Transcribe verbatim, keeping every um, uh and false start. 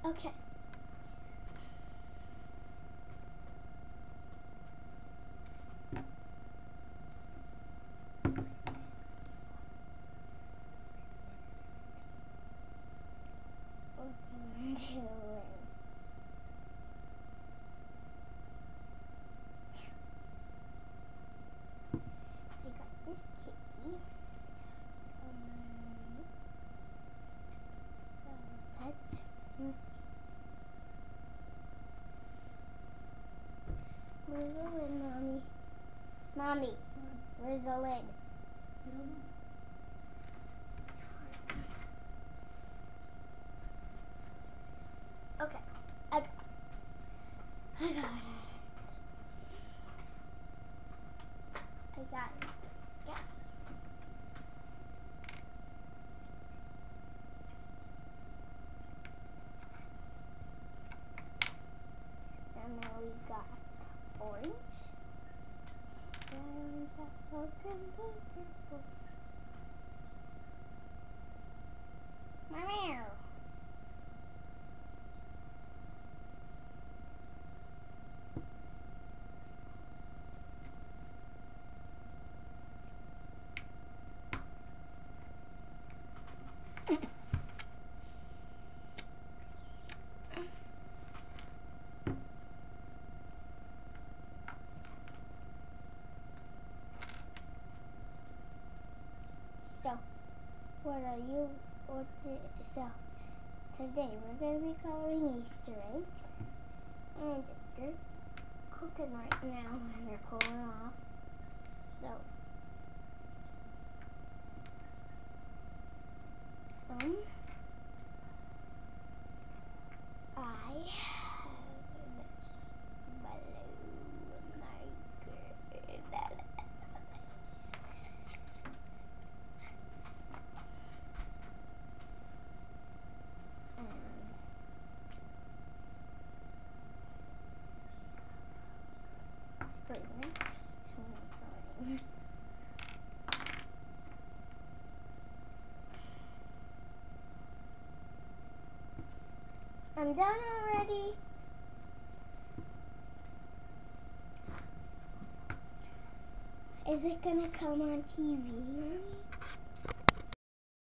Okay. Welcome to I got this kitty. Um, pets. Hmm. Where's the lid, Mommy? Mommy, where's the lid? Okay, I got it. I got it. I got it. Yeah. And now we got orange. And yellow, green, blue, purple. Meow. So, what are you, what's it, so, today we're going to be coloring Easter eggs, and they're cooking right now, and they're cooling off, so, um, I have this blue marker, that and for next time, I'm done already. Is it gonna come on T V, Mommy?